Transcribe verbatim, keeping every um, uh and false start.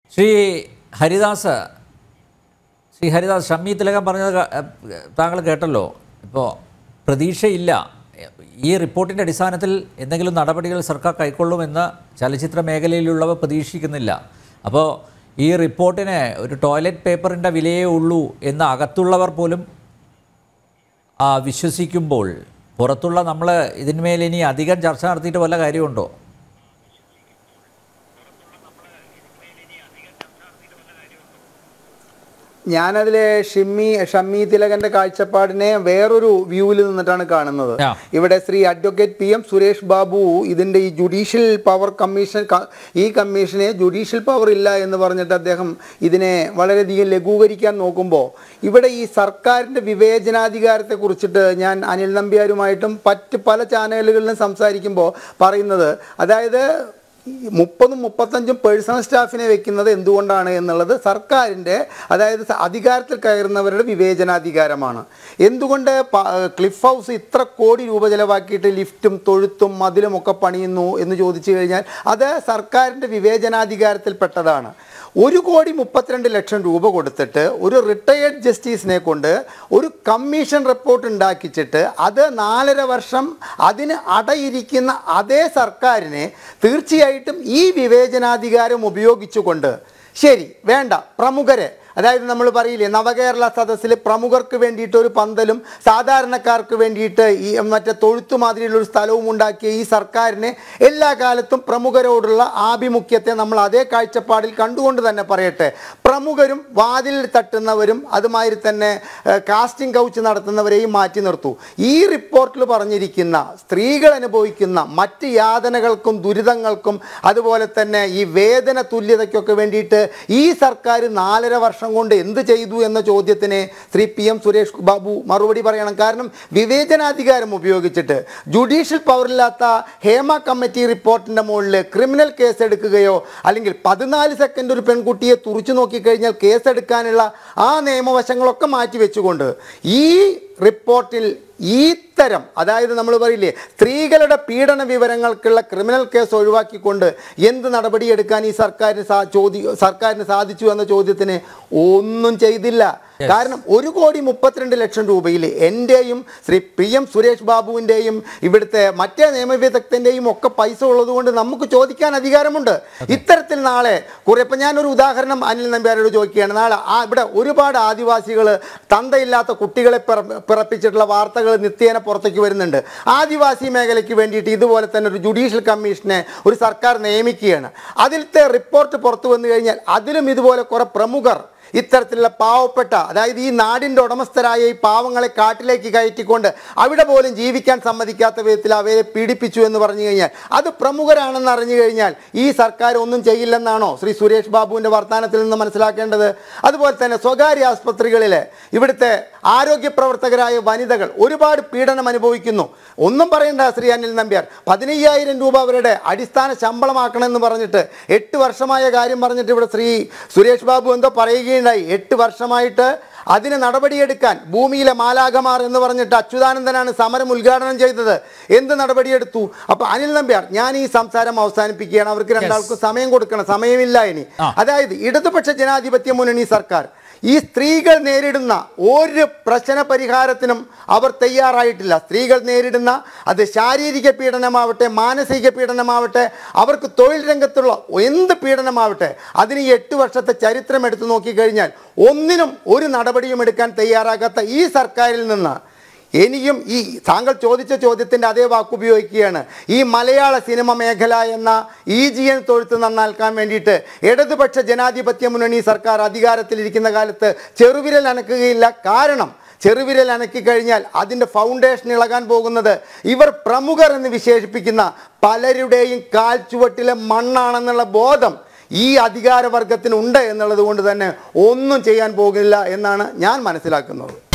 ശ്രീ ഹരിദാസ് ശ്രീ ഹരിദാസ് ഷമ്മി തിലകൻ പറഞ്ഞത് താങ്കൾ കേട്ടല്ലോ. ഇപ്പോൾ പ്രതീക്ഷയില്ല, ഈ റിപ്പോർട്ടിൻ്റെ അടിസ്ഥാനത്തിൽ എന്തെങ്കിലും നടപടികൾ സർക്കാർ കൈക്കൊള്ളുമെന്ന് ചലച്ചിത്ര മേഖലയിലുള്ളവർ പ്രതീക്ഷിക്കുന്നില്ല. അപ്പോൾ ഈ റിപ്പോർട്ടിന് ഒരു ടോയ്ലറ്റ് പേപ്പറിൻ്റെ വിലയേ ഉള്ളൂ എന്ന് അകത്തുള്ളവർ പോലും വിശ്വസിക്കുമ്പോൾ പുറത്തുള്ള നമ്മൾ ഇതിന്മേൽ ഇനി അധികം ചർച്ച നടത്തിയിട്ട് വല്ല കാര്യമുണ്ടോ? ഞാനതിലെ ഷിമ്മി ഷമ്മി തിലകന്റെ കാഴ്ചപ്പാടിനെ വേറൊരു വ്യൂവിൽ നിന്നിട്ടാണ് കാണുന്നത്. ഇവിടെ Shri advocate P M Suresh Babu ഇതിന്റെ ഈ ജുഡീഷ്യൽ പവർ കമ്മീഷൻ ഈ കമ്മീഷനെ ജുഡീഷ്യൽ പവർ ഇല്ല എന്ന് പറഞ്ഞിട്ട് അദ്ദേഹം ഇതിനെ വളരെയധികം ലഘൂകരിക്കാൻ നോക്കുമ്പോൾ ഇവിടെ ഈ സർക്കാരിന്റെ വിവേചനാധികാരത്തെ കുറിച്ചിട്ട് ഞാൻ അനിൽ നമ്പ്യാരുമായിട്ടും മറ്റ് പല ചാനലുകളിലും സംസാരിക്കുമ്പോൾ പറയുന്നത്, അതായത് മുപ്പതും മുപ്പത്തഞ്ചും പേഴ്സണൽ സ്റ്റാഫിനെ വെക്കുന്നത് എന്തുകൊണ്ടാണ് എന്നുള്ളത് സർക്കാരിൻ്റെ, അതായത് അധികാരത്തിൽ കയറുന്നവരുടെ വിവേചനാധികാരമാണ്. എന്തുകൊണ്ട് ക്ലിഫ് ഹൗസ് ഇത്ര കോടി രൂപ ചിലവാക്കിയിട്ട് ലിഫ്റ്റും തൊഴുത്തും മതിലും ഒക്കെ പണിയുന്നു എന്ന് ചോദിച്ചു കഴിഞ്ഞാൽ അത് സർക്കാരിൻ്റെ വിവേചനാധികാരത്തിൽപ്പെട്ടതാണ്. ഒരു കോടി മുപ്പത്തിരണ്ട് ലക്ഷം രൂപ കൊടുത്തിട്ട് ഒരു റിട്ടയേർഡ് ജസ്റ്റിസിനെ കൊണ്ട് ഒരു കമ്മീഷൻ റിപ്പോർട്ട് ഉണ്ടാക്കിച്ചിട്ട് അത് നാലര വർഷം അതിന് അടയിരിക്കുന്ന അതേ സർക്കാരിനെ തീർച്ചയായിട്ടും ഈ വിവേചനാധികാരം ഉപയോഗിച്ചുകൊണ്ട്, ശരി വേണ്ട പ്രമുഖരെ, അതായത് നമ്മൾ പറയില്ലേ നവകേരള സദസ്സിൽ പ്രമുഖർക്ക് വേണ്ടിയിട്ട് ഒരു പന്തലും സാധാരണക്കാർക്ക് വേണ്ടിയിട്ട് ഈ മറ്റേ തൊഴുത്തു മാതിരിയുള്ളൊരു സ്ഥലവും ഉണ്ടാക്കിയ ഈ സർക്കാരിനെ എല്ലാ കാലത്തും പ്രമുഖരോടുള്ള ആഭിമുഖ്യത്തെ നമ്മൾ അതേ കാഴ്ചപ്പാടിൽ കണ്ടുകൊണ്ട് തന്നെ പറയട്ടെ, പ്രമുഖരും വാതിൽ തട്ടുന്നവരും അതുമാതിരി തന്നെ കാസ്റ്റിംഗ് കൗച്ച് നടത്തുന്നവരെയും മാറ്റി നിർത്തൂ. ഈ റിപ്പോർട്ടിൽ പറഞ്ഞിരിക്കുന്ന സ്ത്രീകൾ അനുഭവിക്കുന്ന മറ്റ് യാതനകൾക്കും ദുരിതങ്ങൾക്കും അതുപോലെ തന്നെ ഈ വേതന തുല്യതയ്ക്കൊക്കെ വേണ്ടിയിട്ട് ഈ സർക്കാർ നാലര വർഷം കൊണ്ട് എന്ത് ചെയ്തു എന്ന ചോദ്യത്തിന് ശ്രീ പി എം സുരേഷ് ബാബു മറുപടി പറയണം. കാരണം വിവേചനാധികാരം ഉപയോഗിച്ചിട്ട് ജുഡീഷ്യൽ പവറില്ലാത്ത ഹേമ കമ്മിറ്റി റിപ്പോർട്ടിന്റെ മുകളിൽ ക്രിമിനൽ കേസ് എടുക്കുകയോ അല്ലെങ്കിൽ പതിനാല് സെക്കൻഡ് ഒരു പെൺകുട്ടിയെ തുറച്ചു നോക്കിക്കഴിഞ്ഞാൽ കേസെടുക്കാനുള്ള ആ നിയമവശങ്ങളൊക്കെ മാറ്റിവെച്ചുകൊണ്ട് ഈ റിപ്പോർട്ടിൽ ഇത്തരം, അതായത് നമ്മൾ പറയില്ലേ സ്ത്രീകളുടെ പീഡന വിവരങ്ങൾക്കുള്ള ക്രിമിനൽ കേസ് ഒഴിവാക്കിക്കൊണ്ട് എന്ത് നടപടിയെടുക്കാൻ ഈ സർക്കാരിന് ചോദ്യ സർക്കാരിന് സാധിച്ചു എന്ന ചോദ്യത്തിന് ഒന്നും ചെയ്തില്ല. കാരണം ഒരു കോടി മുപ്പത്തിരണ്ട് ലക്ഷം രൂപയിൽ എൻ്റെയും ശ്രീ പി എം സുരേഷ് ബാബുവിൻ്റെയും ഇവിടുത്തെ മറ്റേ നിയമവിദഗ്ധൻ്റെയും ഒക്കെ പൈസ ഉള്ളതുകൊണ്ട് നമുക്ക് ചോദിക്കാൻ അധികാരമുണ്ട്. ഇത്തരത്തിൽ നാളെ കുറെ, ഇപ്പം ഞാനൊരു ഉദാഹരണം അനിൽ നമ്പ്യാരോട് ചോദിക്കുകയാണ്, നാളെ ആ ഇവിടെ ഒരുപാട് ആദിവാസികൾ തന്തയില്ലാത്ത കുട്ടികളെ പിറപ്പിച്ചിട്ടുള്ള വാർത്തകൾ നിത്യേന പുറത്തേക്ക് വരുന്നുണ്ട്. ആദിവാസി മേഖലയ്ക്ക് വേണ്ടിയിട്ട് ഇതുപോലെ തന്നെ ഒരു ജുഡീഷ്യൽ കമ്മീഷനെ ഒരു സർക്കാർ നിയമിക്കുകയാണ്. അതിലത്തെ റിപ്പോർട്ട് പുറത്തു വന്നു കഴിഞ്ഞാൽ അതിലും ഇതുപോലെ കുറെ പ്രമുഖർ ഇത്തരത്തിലുള്ള പാവപ്പെട്ട, അതായത് ഈ നാടിൻ്റെ ഉടമസ്ഥരായ ഈ പാവങ്ങളെ കാട്ടിലേക്ക് കയറ്റിക്കൊണ്ട് അവിടെ പോലും ജീവിക്കാൻ സമ്മതിക്കാത്ത വിധത്തിൽ അവരെ പീഡിപ്പിച്ചു എന്ന് പറഞ്ഞു കഴിഞ്ഞാൽ അത് പ്രമുഖരാണെന്ന് അറിഞ്ഞു കഴിഞ്ഞാൽ ഈ സർക്കാർ ഒന്നും ചെയ്യില്ലെന്നാണോ ശ്രീ സുരേഷ് ബാബുവിൻ്റെ വർത്തമാനത്തിൽ നിന്ന് മനസ്സിലാക്കേണ്ടത്? അതുപോലെ തന്നെ സ്വകാര്യ ആസ്പത്രികളിലെ ഇവിടുത്തെ ആരോഗ്യ പ്രവർത്തകരായ വനിതകൾ ഒരുപാട് പീഡനം അനുഭവിക്കുന്നു. ഒന്നും പറയണ്ട ശ്രീ അനിൽ നമ്പ്യാർ, പതിനയ്യായിരം രൂപ അവരുടെ അടിസ്ഥാന ശമ്പളമാക്കണമെന്ന് പറഞ്ഞിട്ട് എട്ട് വർഷമായ കാര്യം പറഞ്ഞിട്ട് ഇവിടെ ശ്രീ സുരേഷ് ബാബു എന്തോ പറയുകയും എട്ട് വർഷമായിട്ട് അതിന് നടപടിയെടുക്കാൻ ഭൂമിയിലെ മാലാഖമാർ എന്ന് പറഞ്ഞിട്ട് അച്യുതാനന്ദനാണ് സമരം ഉദ്ഘാടനം ചെയ്തത്. എന്ത് നടപടിയെടുത്തു? അപ്പൊ അനിൽ നമ്പ്യാർ, ഞാൻ ഈ സംസാരം അവസാനിപ്പിക്കുകയാണ്. അവർക്ക് രണ്ടാൾക്കും സമയം കൊടുക്കണം, സമയമില്ല ഇനി. അതായത് ഇടതുപക്ഷ ജനാധിപത്യ മുന്നണി സർക്കാർ ഈ സ്ത്രീകൾ നേരിടുന്ന ഒരു പ്രശ്ന പരിഹാരത്തിനും അവർ തയ്യാറായിട്ടില്ല. സ്ത്രീകൾ നേരിടുന്ന അത് ശാരീരിക പീഡനമാവട്ടെ മാനസിക പീഡനമാവട്ടെ അവർക്ക് തൊഴിൽ രംഗത്തുള്ള എന്ത് പീഡനമാവട്ടെ അതിന് എട്ട് വർഷത്തെ ചരിത്രം എടുത്തു നോക്കിക്കഴിഞ്ഞാൽ ഒന്നിനും ഒരു നടപടിയും എടുക്കാൻ തയ്യാറാകാത്ത ഈ സർക്കാരിൽ നിന്ന് ഇനിയും ഈ താങ്കൾ ചോദിച്ച ചോദ്യത്തിൻ്റെ അതേ വാക്കുപയോഗിക്കുകയാണ്. ഈ മലയാള സിനിമ മേഖല എന്ന ഈ ജി എൻ തൊഴുത്ത് നന്നാക്കാൻ വേണ്ടിയിട്ട് ഇടതുപക്ഷ ജനാധിപത്യ മുന്നണി സർക്കാർ അധികാരത്തിലിരിക്കുന്ന കാലത്ത് ചെറുവിരൽ അനക്കുകയില്ല. കാരണം ചെറുവിരൽ അനക്കി കഴിഞ്ഞാൽ അതിൻ്റെ ഫൗണ്ടേഷൻ ഇളകാൻ പോകുന്നത് ഇവർ പ്രമുഖർ എന്ന് വിശേഷിപ്പിക്കുന്ന പലരുടെയും കാൽ ചുവട്ടിലെ മണ്ണാണെന്നുള്ള ബോധം ഈ അധികാരവർഗത്തിനുണ്ട് എന്നുള്ളത് കൊണ്ട് തന്നെ ഒന്നും ചെയ്യാൻ പോകില്ല എന്നാണ് ഞാൻ മനസ്സിലാക്കുന്നത്.